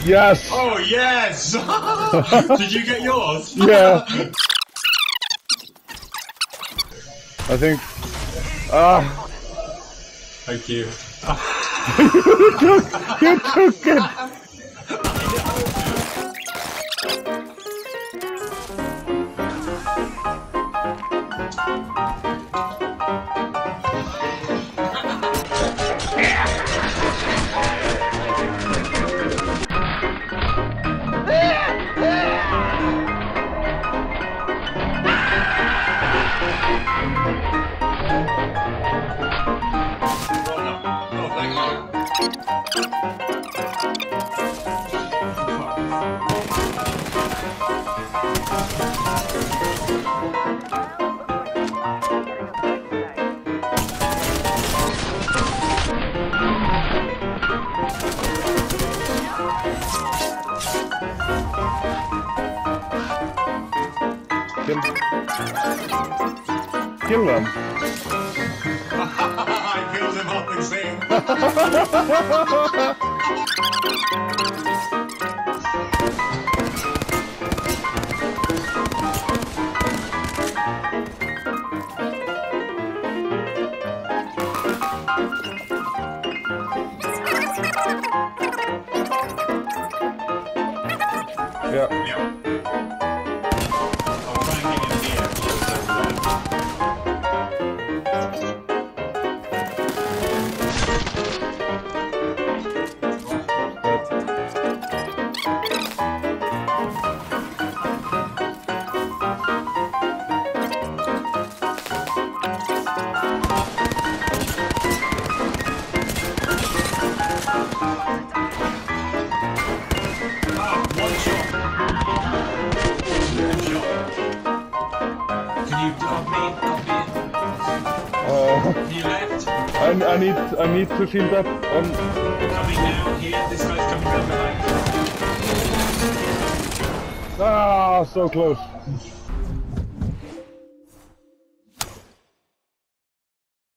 Yes! Oh, yes! Did you get yours? Yeah. I think... Thank you. You took it! Kill them. I killed him up and sing. Yeah. I'll try and get him here. You left. I need to shield up on. Coming down here. This guy's coming down behind. Ah, so close.